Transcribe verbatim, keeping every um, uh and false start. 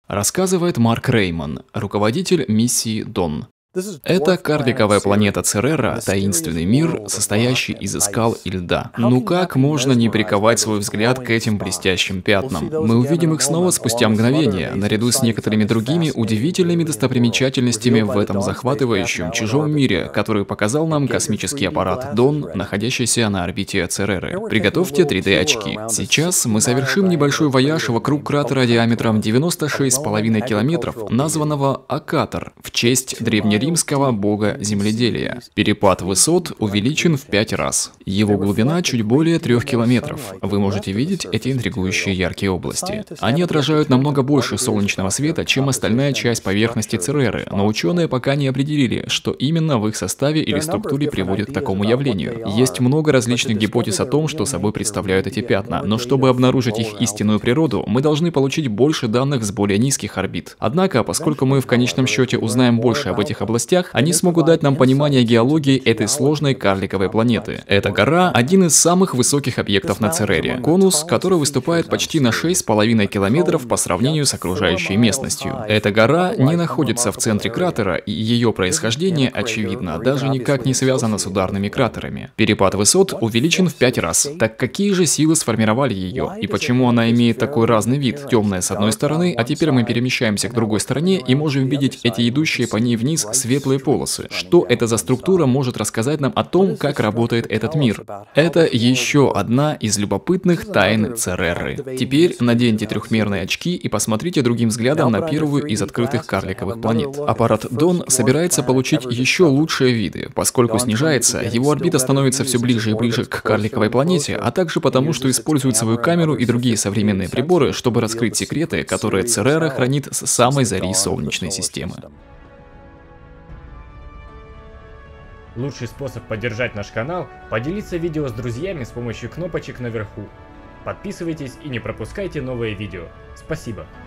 Рассказывает Марк Рейман, руководитель миссии Дон. Это карликовая планета Церера, таинственный мир, состоящий из скал и льда. Ну как можно не приковать свой взгляд к этим блестящим пятнам? Мы увидим их снова спустя мгновение, наряду с некоторыми другими удивительными достопримечательностями в этом захватывающем чужом мире, который показал нам космический аппарат Дон, находящийся на орбите Цереры. Приготовьте три дэ очки. Сейчас мы совершим небольшой вояж вокруг кратера диаметром девяносто шесть с половиной километров, названного Акатор, в честь древнеримского римского бога земледелия. Перепад высот увеличен в пять раз. Его глубина чуть более трех километров. Вы можете видеть эти интригующие яркие области. Они отражают намного больше солнечного света, чем остальная часть поверхности Цереры, но ученые пока не определили, что именно в их составе или структуре приводит к такому явлению. Есть много различных гипотез о том, что собой представляют эти пятна, но чтобы обнаружить их истинную природу, мы должны получить больше данных с более низких орбит. Однако, поскольку мы в конечном счете узнаем больше об этих областях, они смогут дать нам понимание геологии этой сложной карликовой планеты. Эта гора – один из самых высоких объектов на Церере. Конус, который выступает почти на шесть с половиной километров по сравнению с окружающей местностью. Эта гора не находится в центре кратера, и ее происхождение, очевидно, даже никак не связано с ударными кратерами. Перепад высот увеличен в пять раз. Так какие же силы сформировали ее? И почему она имеет такой разный вид? Темная с одной стороны, а теперь мы перемещаемся к другой стороне и можем видеть эти идущие по ней вниз светлые полосы. Что это за структура может рассказать нам о том, как работает этот мир? Это еще одна из любопытных тайн Цереры. Теперь наденьте трехмерные очки и посмотрите другим взглядом на первую из открытых карликовых планет. Аппарат Дон собирается получить еще лучшие виды. Поскольку снижается, его орбита становится все ближе и ближе к карликовой планете, а также потому, что использует свою камеру и другие современные приборы, чтобы раскрыть секреты, которые Церера хранит с самой зари Солнечной системы. Лучший способ поддержать наш канал – поделиться видео с друзьями с помощью кнопочек наверху. Подписывайтесь и не пропускайте новые видео. Спасибо.